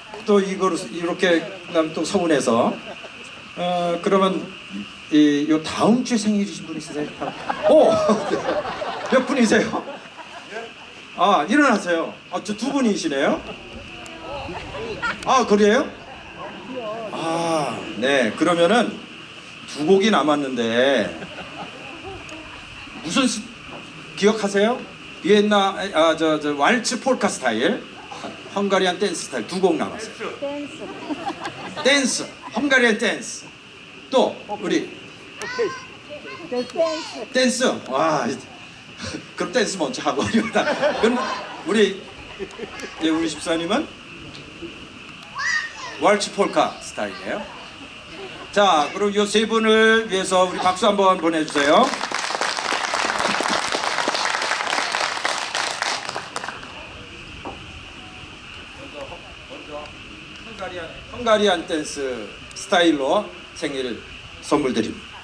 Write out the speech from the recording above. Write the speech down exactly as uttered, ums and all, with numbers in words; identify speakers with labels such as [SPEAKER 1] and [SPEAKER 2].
[SPEAKER 1] 또 이걸 이렇게 그다음 또 서운해서 어 그러면 이 요 다음 주에 생일이신 분 있으세요? 오! 몇 분이세요? 아 일어나세요. 아 저 두 분이시네요. 아 그래요? 아 네 그러면은 두 곡이 남았는데 무슨 스, 기억하세요? 비엔나 아저 저 왈츠 폴카 스타일, 헝가리안 댄스 스타일 두 곡 남았어요.
[SPEAKER 2] 댄스.
[SPEAKER 1] 댄스, 헝가리안 댄스. 또 우리
[SPEAKER 2] 댄스.
[SPEAKER 1] 댄스. 와 그럼 댄스 먼저 하고 그럼 우리 예, 우리 집사님은 왈츠 폴카 스타일이에요. 자 그럼 이 세 분을 위해서 우리 박수 한번 보내주세요. 헝가리안, 헝가리안 댄스 스타일로 생일 선물 드립니다.